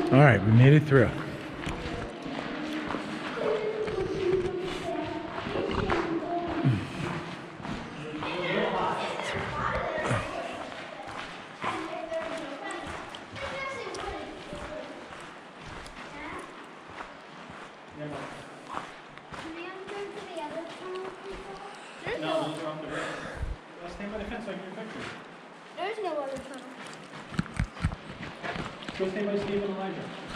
All right, we made it through. No, those are off the road. Let's stand by the fence so I can get a picture. There's no other tunnel. Go stay by Steve and Elijah.